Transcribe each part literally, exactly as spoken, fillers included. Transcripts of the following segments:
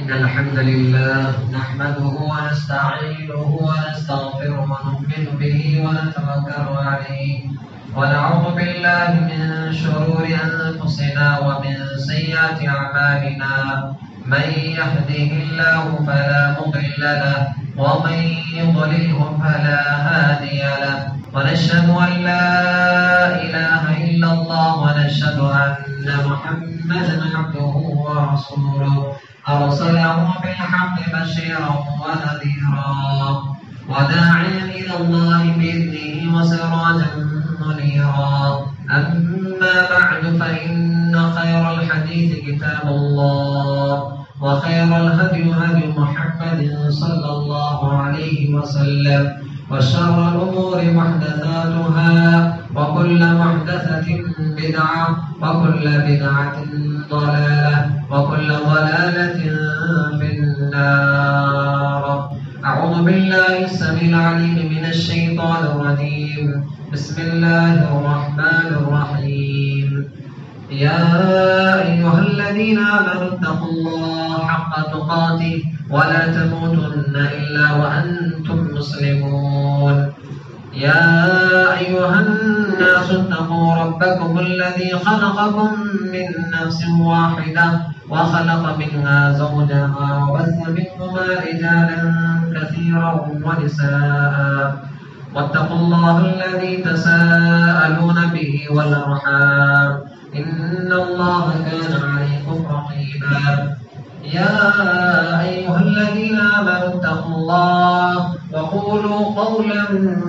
إن الحمد لله نحمده ونستعينه ونستغفره ونؤمن به ونتوكل عليه ونعوذ بالله من شرور أنفسنا ومن سيئات أعمالنا من يهده الله فلا مضل له ومن يضلله فلا هادي له ونشهد أن لا إله إلا الله ونشهد أن محمدا عبده ورسوله أرسله بالحق بشيرا ونذيرا وداعيا إلى الله بإذنه وسراجا منيرا أما بعد فإن خير الحديث كتاب الله وخير الهدي هدي محمد صلى الله عليه وسلم وشر الأمور محدثاتها وكل محدثة بدعة وكل بدعة ضلالة وكل ضلالة في النار. أعوذ بالله السميع العليم من الشيطان الرجيم. بسم الله الرحمن الرحيم. يا أيها الذين آمنوا اتقوا الله حق تقاته ولا تموتن إلا وأنتم مسلمون. يا أيها الناس اتقوا ربكم الذي خلقكم من نفس واحدة وخلق منها زوجها وبث منهما رجالا كثيرا ونساء واتقوا الله الذي تساءلون به والأرحام إن الله كان عليكم رقيبا. يا أيها الذين آمنوا اتقوا الله وقولوا قولا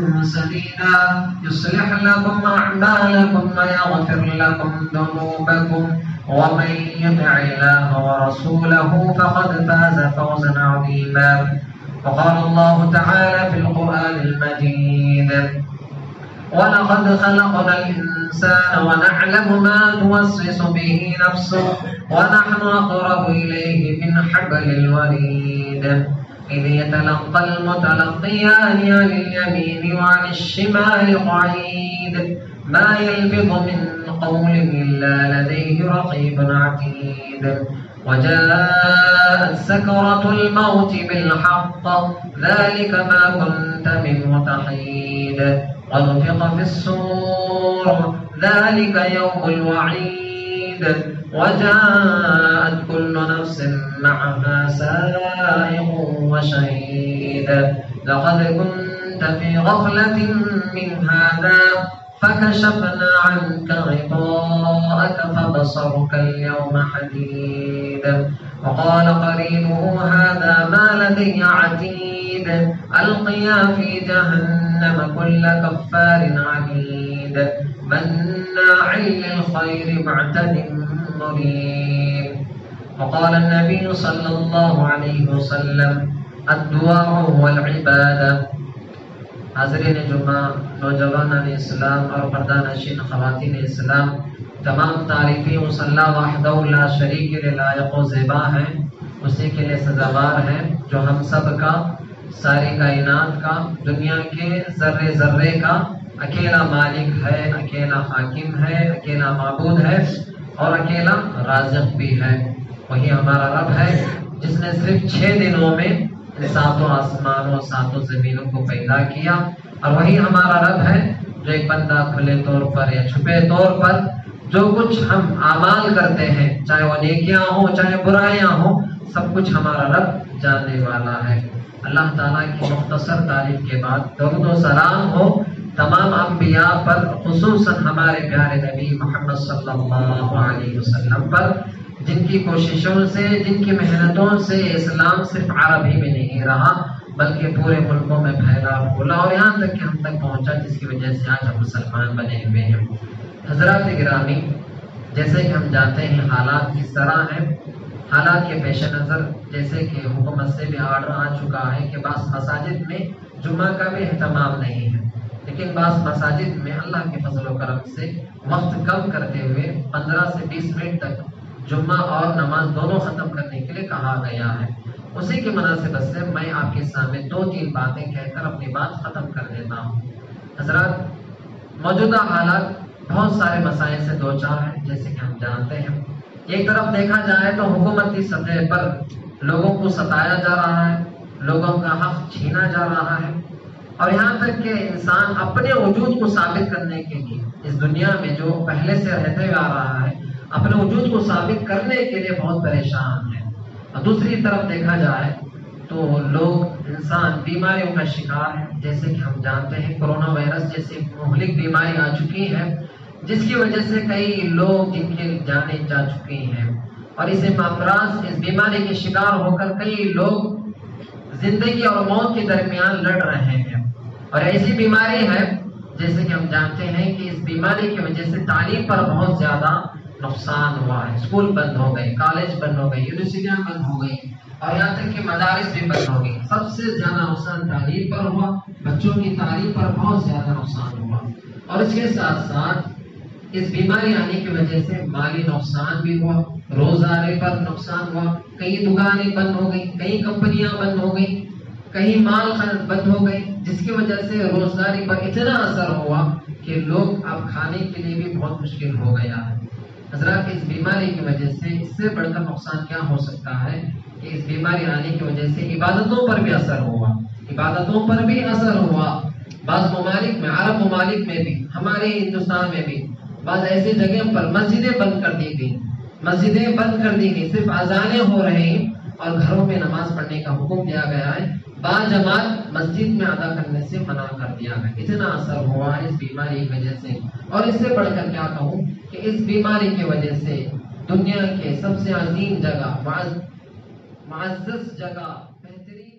سديدا يصلح لكم أعمالكم ويغفر لكم ذنوبكم ومن يطع الله ورسوله فقد فاز فوزا عظيما. وقال الله تعالى في القرآن المجيد ولقد خلقنا الإنسان ونعلم ما توسوس به نفسه ونحن أقرب إليه من حبل الوريد إذ يتلقى المتلقيان عن اليمين وعن الشمال قعيد ما يلفظ من قول إلا لديه رقيب عتيد. وجاءت سكرة الموت بالحق ذلك ما كنت منه تحيد ونفخ في الصور ذلك يوم الوعيد وجاءت كل نفس معها سائق وشهيد. لقد كنت في غفلة من هذا فكشفنا عنك غطاءك فبصرك اليوم حديد. وقال قرينه هذا ما لدي عتيد ألقيا في جهنم كل كفار عنيد مناع للخير معتد مريب. وقال النبي صلى الله عليه وسلم الدعاء والعبادة. حاضرین جمعہ، نوجوانان اسلام اور پردانشین خواتین اسلام، تمام تعریفیں اس اللہ وحدہ لا شریک کے لائق و زیبا ہیں، اسی کے لیے سزاوار ہیں جو ہم سب کا، ساری کائنات کا، دنیا کے ذرے ذرے کا اکیلا مالک ہے، اکیلا حاکم ہے، اکیلا معبود ہے اور اکیلا رازق بھی ہے۔ وہی ہمارا رب ہے جس نے صرف چھ دنوں میں ساتوں آسمانوں ساتوں زمینوں کو پیدا کیا، اور وہی ہمارا رب ہے جو ایک بندہ کھلے طور پر یا چھپے طور پر جو کچھ ہم اعمال کرتے ہیں، چاہے وہ نیکیاں ہوں چاہے برائیاں ہوں، سب کچھ ہمارا رب جاننے والا ہے۔ اللہ تعالیٰ کی مختصر تعریف کے بعد درود و سلام ہو تمام انبیاء پر، خصوصاً ہمارے پیارے نبی محمد صلی اللہ علیہ وسلم پر، جن کی کوششوں سے، جن کی محنتوں سے اسلام صرف عرب ہی میں نہیں رہا بلکہ پورے ملکوں میں پھیلا پھولا اور یہاں تک کہ ہم تک پہنچا، جس کی وجہ سے آج ہم مسلمان بنے ہوئے ہیں۔ حضرات گرامی، جیسے کہ ہم جانتے ہیں حالات کس طرح ہیں، حالات کے پیش نظر جیسے کہ حکومت سے بھی آرڈر آ چکا ہے کہ بعض مساجد میں جمعہ کا بھی اہتمام نہیں ہے، لیکن بعض مساجد میں اللہ کے فضل و کرم سے وقت کم کرتے ہوئے پندرہ سے بیس منٹ تک جمعہ اور نماز دونوں ختم کرنے کے لیے کہا گیا ہے۔ اسی کی مناسبت سے میں آپ کے سامنے دو تین باتیں کہہ کر اپنی بات ختم کر دیتا ہوں۔ حضرات، موجودہ حالات بہت سارے مسائل سے دو چار ہیں، جیسے کہ ہم جانتے ہیں۔ ایک طرف دیکھا جائے تو حکومتی سطح پر لوگوں کو ستایا جا رہا ہے، لوگوں کا حق چھینا جا رہا ہے، اور یہاں تک کہ انسان اپنے وجود کو ثابت کرنے کے لیے اس دنیا میں جو پہلے سے رہتے آ رہا ہے، اپنے وجود کو ثابت کرنے کے لیے بہت پریشان ہے۔ اور دوسری طرف دیکھا جائے تو لوگ انسان بیماریوں کا شکار ہے، جیسے کہ ہم جانتے ہیں کورونا وائرس جیسی مہلک بیماری آ چکی ہے، جس کی وجہ سے کئی لوگ جن کی جانیں جا چکی ہیں، اور اس امراض اس بیماری کے شکار ہو کر کئی لوگ زندگی اور موت کے درمیان لڑ رہے ہیں۔ اور ایسی بیماری ہے جیسے کہ ہم جانتے ہیں کہ اس بیماری کی وجہ سے تعلیم پر بہت زیادہ نقصان ہوا ہے، اسکول بند ہو گئے، کالج بند ہو گئے، یونیورسٹیاں بند ہو گئی، اور یہاں تک کہ مدارس بھی بند ہو گئی۔ سب سے زیادہ نقصان تعلیم پر ہوا، بچوں کی تعلیم پر بہت زیادہ نقصان ہوا، اور اس کے ساتھ ساتھ اس بیماری آنے کی وجہ سے مالی نقصان بھی ہوا، روزگار پر نقصان ہوا، کئی دکانیں بند ہو گئی، کئی کمپنیاں بند ہو گئی، کئی مال خرچ بند ہو گئی، جس کی وجہ سے روزگاری پر اتنا اثر ہوا کہ لوگ اب کھانے کے لیے بھی بہت مشکل ہو گیا ہے۔ حضرات، اس بیماری کی وجہ سے اس سے بڑھ کر نقصان کیا ہو سکتا ہے کہ اس بیماری آنے کی وجہ سے عبادتوں پر بھی اثر ہوا، عبادتوں پر بھی اثر ہوا۔ بعض ممالک میں، عرب ممالک میں بھی، ہمارے ہندوستان میں بھی بعض ایسی جگہ پر مسجدیں بند کر دی گئی، مسجدیں بند کر دی گئی، صرف اذانیں ہو رہے ہیں اور گھروں میں نماز پڑھنے کا حکم دیا گیا ہے، با جماعت مسجد میں ادا کرنے سے منع کر دیا گیا۔ اتنا اثر ہوا اس بیماری کی وجہ سے، اور اس سے بڑھ کر کیا کہوں کہ اس بیماری کی وجہ سے دنیا کے سب سے عظیم جگہ، معزز جگہ، بہترین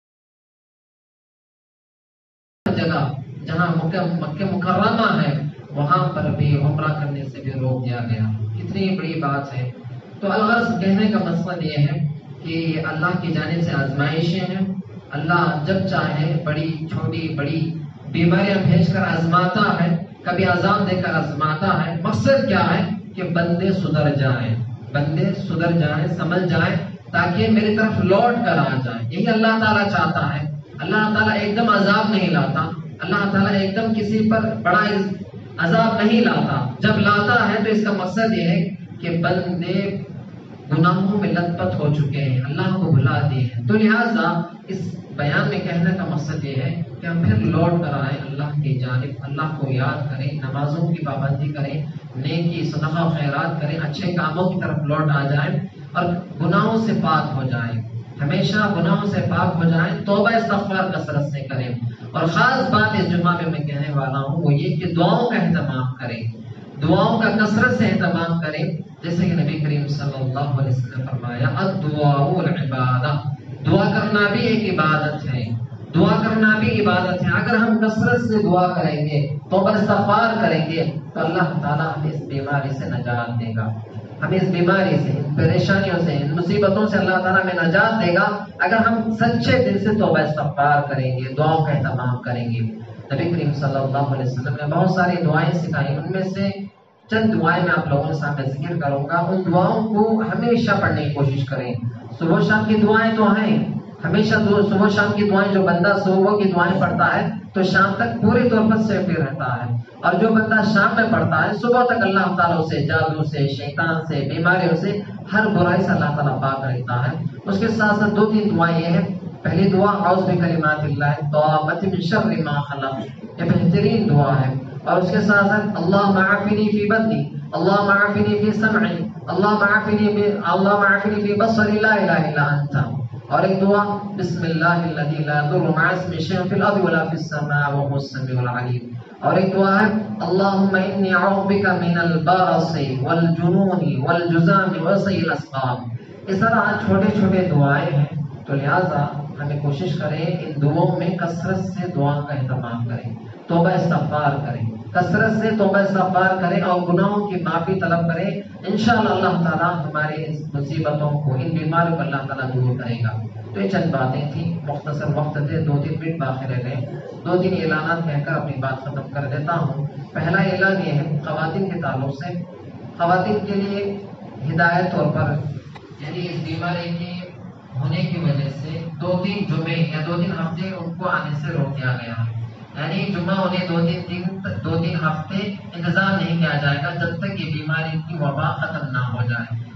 جگہ جہاں مکہ مکرمہ ہے، وہاں پر بھی عمرہ کرنے سے بھی روک دیا گیا۔ کتنی بڑی بات ہے۔ تو الغرض کہنے کا مقصد یہ ہے کہ یہ اللہ کی جانب سے آزمائشیں ہیں۔ اللہ جب چاہے بڑی چھوٹی بڑی بیماریاں بھیج کر آزماتا ہے، کبھی عذاب دے کر آزماتا ہے۔ مقصد کیا ہے کہ بندے سدھر جائیں، بندے سدھر جائیں، سمجھ جائیں، تاکہ میری طرف لوٹ کر آ جائیں۔ یہی اللہ تعالیٰ چاہتا ہے۔ اللہ تعالیٰ ایک دم عذاب نہیں لاتا، اللہ تعالیٰ ایک دم کسی پر بڑا عذاب نہیں لاتا۔ جب لاتا ہے تو اس کا مقصد یہ ہے کہ بندے گناہوں میں لت پت ہو چکے ہیں، اللہ کو بھلا دیے ہیں۔ تو لہٰذا اس بیان میں کہنے کا مقصد یہ ہے کہ ہم پھر لوٹ کر آئیں اللہ کی جانب، اللہ کو یاد کریں، نمازوں کی پابندی کریں، نیکی صدقہ و خیرات کریں، اچھے کاموں کی طرف لوٹ آ جائیں اور گناہوں سے پاک ہو جائیں، ہمیشہ گناہوں سے پاک ہو جائیں، توبہ استغفار کثرت سے کریں۔ اور خاص بات اس جمعہ میں میں کہنے والا ہوں وہ یہ کہ دعاؤں کا اہتمام کریں، دعاؤں کا کثرت سے اہتمام کریں، جیسے کہ نبی کریم صلی اللہ علیہ وسلم نے فرمایا الدعاء العبادہ، دعا کرنا بھی ایک عبادت ہے، دعا کرنا بھی عبادت ہے۔ اگر ہم کثرت سے دعا کریں گے، توبہ استغفار کریں گے، تو اللہ تعالیٰ ہمیں اس بیماری سے نجات دے گا، ہمیں اس بیماری سے، ان پریشانیوں سے، ان مصیبتوں سے اللہ تعالیٰ ہمیں نجات دے گا اگر ہم سچے دل سے توبہ استغفار کریں گے، دعاؤں کا اہتمام کریں گے۔ نبی کریم صلی اللہ علیہ وسلم نے بہت ساری دعائیں سکھائی، ان میں سے چند دعائیں میں آپ لوگوں کے سامنے ذکر کروں گا۔ ان دعاؤں کو ہمیشہ پڑھنے کی کوشش کریں۔ صبح شام کی دعائیں تو ہیں، ہمیشہ صبح شام کی دعائیں، جو بندہ صبح کی دعائیں پڑھتا ہے تو شام تک پوری طور پر سیفٹی رہتا ہے، اور جو بندہ شام میں پڑھتا ہے صبح تک اللہ تعالیٰ سے جادو سے، شیطان سے، بیماریوں سے، ہر برائی سے اللہ تعالیٰ پاک رہتا ہے۔ اس کے ساتھ ساتھ دو تین دعائیں یہ ہیں۔ پہلی دعا اعوذ بکلمات اللہ التامۃ من شر ما خلق، یہ بہترین دعا ہے۔ اور اس کے ساتھ ساتھ اللہم عافنی فی بدنی، اللہم عافنی فی سمعی، اللہم عافنی فی اللہم عافنی فی بصری، لا الہ الا انت۔ اور ایک دعا بسم اللہ الذی لا یضر مع اسمہ شیء فی الارض ولا فی السماء وهو السمیع العلیم۔ اور ایک دعا ہے اللہم انی اعوذ بک من البرص والجنون والجذام وسیء الاسقام۔ اس طرح چھوٹے چھوٹے دعائیں ہیں، تو لہٰذا ہمیں کوشش کریں ان دعاؤں میں کثرت سے دعا کا اہتمام کریں، توبہ استغفار کریں، کثرت سے توبہ استغفار کریں اور گناہوں کی معافی طلب کریں۔ انشاءاللہ اللہ تعالیٰ ہمارے اس مصیبتوں کو، ان بیماریوں کو اللہ تعالیٰ دور کرے گا۔ تو یہ چند باتیں تھیں، مختصر وقت تھے، دو تین منٹ باقی رہ گئے، دو تین اعلانات کہہ کر اپنی بات ختم کر دیتا ہوں۔ پہلا اعلان یہ ہے خواتین کے تعلق سے، خواتین کے لیے ہدایت طور پر، یعنی اس بیماری کے ہونے کی وجہ سے دو تین جمعے یا دو تین ہفتے ان کو آنے سے روک دیا گیا ہے، یعنی جمعہ انہیں دو تین دن دو تین ہفتے انتظار نہیں کیا جائے گا جب تک یہ بیماری کی وبا ختم نہ ہو جائے۔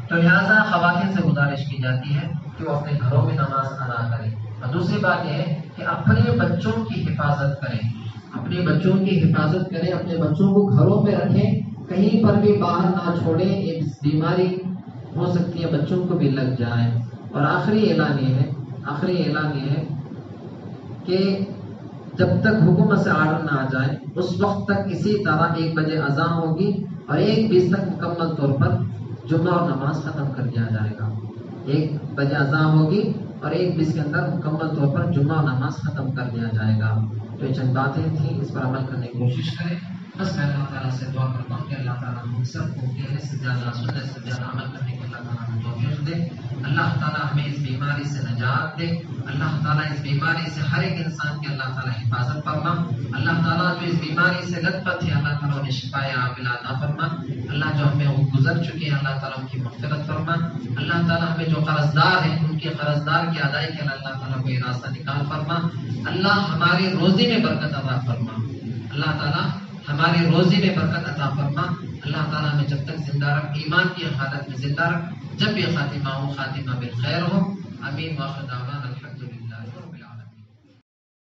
تو لہٰذا خواتین سے گزارش کی جاتی ہے کہ وہ اپنے گھروں میں نماز ادا کریں، اور دوسری بات یہ ہے کہ اپنے بچوں کی حفاظت کریں، اپنے بچوں کی حفاظت کریں، اپنے بچوں کو گھروں میں رکھیں، کہیں پر بھی باہر نہ چھوڑیں، ایک بیماری ہو سکتی ہے بچوں کو بھی لگ جائے۔ اور آخری اعلان یہ ہے آخری اعلان یہ ہے کہ جب تک حکومت سے آرڈر نہ آ جائے اس وقت تک اسی طرح ایک بجے اذان ہوگی اور ایک بیس تک مکمل طور پر جمعہ اور نماز ختم کر دیا جائے گا۔ ایک بجے اذان ہوگی اور ایک بیس کے اندر مکمل طور پر جمعہ اور نماز ختم کر دیا جائے گا۔ تو یہ چند باتیں تھیں، اس پر عمل کرنے کی کوشش کریں۔ بس میں اللہ تعالیٰ سے دعا کرتا ہوں کہ اللہ تعالیٰ ہم سب کو کہنے سے زیادہ سننے سے زیادہ عمل کرنے کی اللہ تعالیٰ ہمیں توفیق دے۔ اللہ تعالیٰ ہمیں اس بیماری سے نجات دے۔ اللہ تعالیٰ اس بیماری سے ہر ایک انسان کی اللہ تعالیٰ حفاظت فرما۔ اللہ تعالیٰ جو اس بیماری سے لت پت ہے اللہ تعالیٰ انہیں شفا عاجلہ عطا فرما۔ اللہ جو ہمیں وہ گزر چکے ہیں اللہ تعالیٰ ان کی مغفرت فرما۔ اللہ تعالیٰ ہمیں جو قرض دار ہیں ان کے قرض دار کی ادائیگی کے اللہ تعالیٰ کو یہ راستہ نکال فرما۔ اللہ ہماری روزی میں برکت عطا فرما۔ اللہ تعالیٰ ہماری روزی میں برکت عطا فرما۔ اللہ تعالیٰ ہمیں جب تک زندہ رکھ، ایمان کی حالت میں زندہ رکھ، جب بھی خاتمہ ہو خاتمہ بالخیر ہو۔ آمین۔ واخر دعوانا